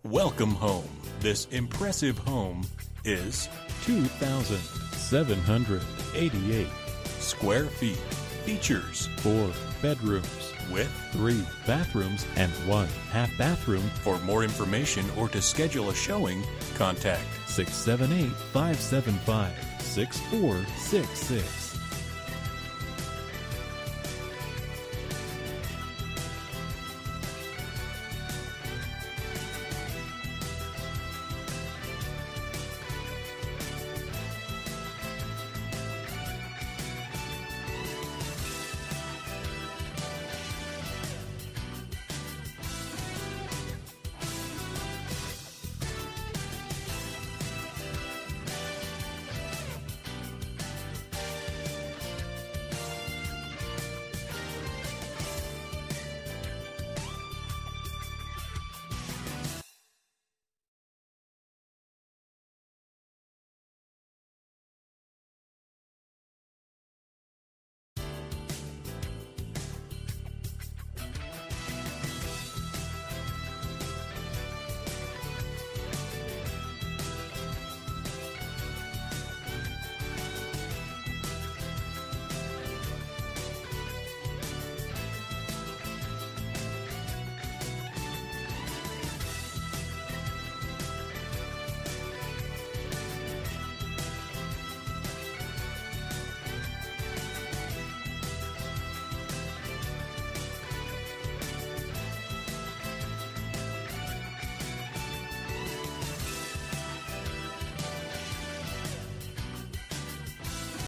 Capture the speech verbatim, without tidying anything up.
Welcome home. This impressive home is two thousand seven hundred eighty-eight square feet. Features four bedrooms with three bathrooms and one half bathroom. For more information or to schedule a showing, contact six seven eight, five seven five, six four six six.